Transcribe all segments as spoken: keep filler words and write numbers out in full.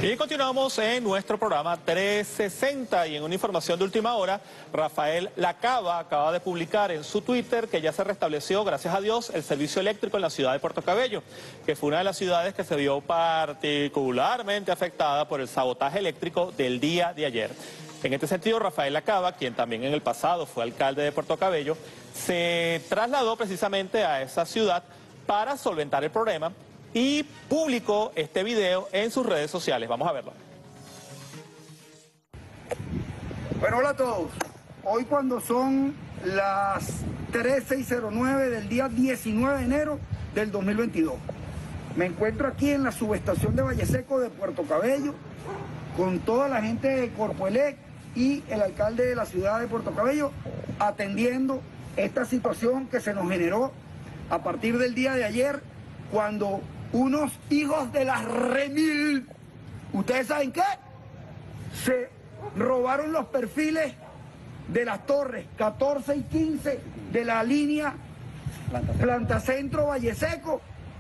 Y continuamos en nuestro programa trescientos sesenta y en una información de última hora, Rafael Lacaba acaba de publicar en su Twitter que ya se restableció, gracias a Dios, el servicio eléctrico en la ciudad de Puerto Cabello, que fue una de las ciudades que se vio particularmente afectada por el sabotaje eléctrico del día de ayer. En este sentido, Rafael Lacaba, quien también en el pasado fue alcalde de Puerto Cabello, se trasladó precisamente a esa ciudad para solventar el problema y publicó este video en sus redes sociales. Vamos a verlo. Bueno, hola a todos. Hoy cuando son las trece y cero nueve del día diecinueve de enero del dos mil veintidós, me encuentro aquí en la subestación de Valleseco de Puerto Cabello con toda la gente de Corpoelec y el alcalde de la ciudad de Puerto Cabello atendiendo esta situación que se nos generó a partir del día de ayer, cuando unos hijos de las remil, ¿ustedes saben qué? Se robaron los perfiles de las torres catorce y quince de la línea Plantacentro Valleseco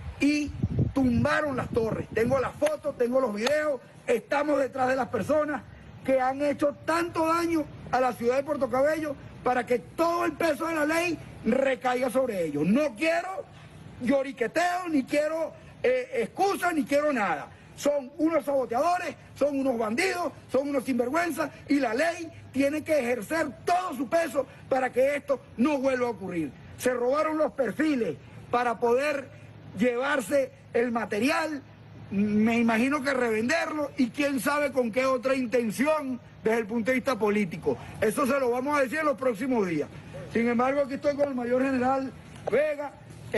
y tumbaron las torres. Tengo las fotos, tengo los videos, estamos detrás de las personas que han hecho tanto daño a la ciudad de Puerto Cabello para que todo el peso de la ley recaiga sobre ellos. No quiero lloriqueteo, ni quiero eh, excusas, ni quiero nada. Son unos saboteadores, son unos bandidos, son unos sinvergüenzas y la ley tiene que ejercer todo su peso para que esto no vuelva a ocurrir. Se robaron los perfiles para poder llevarse el material, me imagino que revenderlo y quién sabe con qué otra intención desde el punto de vista político. Eso se lo vamos a decir en los próximos días. Sin embargo, aquí estoy con el mayor general Vega,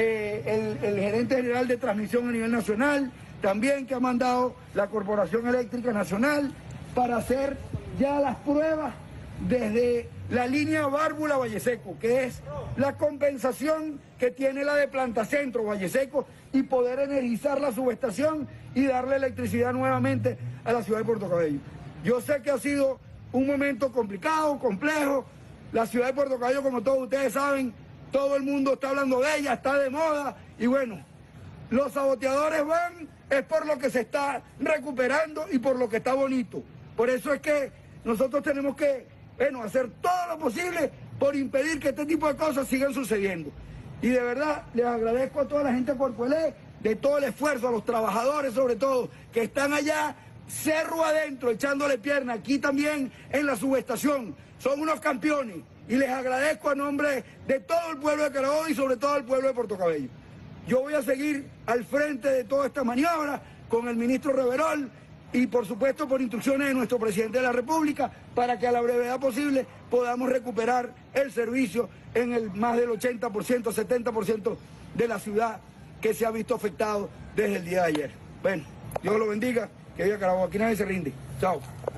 eh, el, el gerente general de transmisión a nivel nacional, también que ha mandado la Corporación Eléctrica Nacional para hacer ya las pruebas desde la línea Bárbula Valleseco, que es la compensación que tiene la de Plantacentro Valleseco, y poder energizar la subestación y darle electricidad nuevamente a la ciudad de Puerto Cabello. Yo sé que ha sido un momento complicado, complejo. La ciudad de Puerto Cabello, como todos ustedes saben, todo el mundo está hablando de ella, está de moda, y bueno, los saboteadores van, es por lo que se está recuperando y por lo que está bonito. Por eso es que nosotros tenemos que, bueno, hacer todo lo posible por impedir que este tipo de cosas sigan sucediendo. Y de verdad, les agradezco a toda la gente de Corpoelec, de todo el esfuerzo, a los trabajadores sobre todo, que están allá, cerro adentro, echándole pierna, aquí también en la subestación. Son unos campeones y les agradezco a nombre de todo el pueblo de Carabobo y sobre todo el pueblo de Puerto Cabello. Yo voy a seguir al frente de toda esta maniobra con el ministro Reverol y por supuesto por instrucciones de nuestro presidente de la República para que a la brevedad posible podamos recuperar el servicio en el más del ochenta por ciento, setenta por ciento de la ciudad que se ha visto afectado desde el día de ayer. Bueno, Dios lo bendiga, que viva Carabobo, aquí nadie se rinde. Chao.